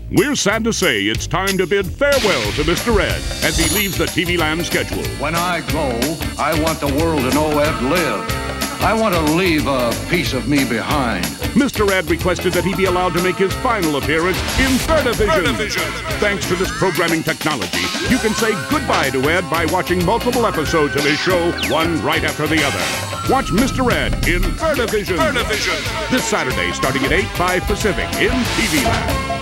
We're sad to say it's time to bid farewell to Mr. Ed as he leaves the TV Land schedule. When I go, I want the world to know Ed lived. I want to leave a piece of me behind. Mr. Ed requested that he be allowed to make his final appearance in Vertivision. Thanks to this programming technology, you can say goodbye to Ed by watching multiple episodes of his show, one right after the other. Watch Mr. Ed in Vertivision. This Saturday, starting at 8, 5 Pacific in TV Land.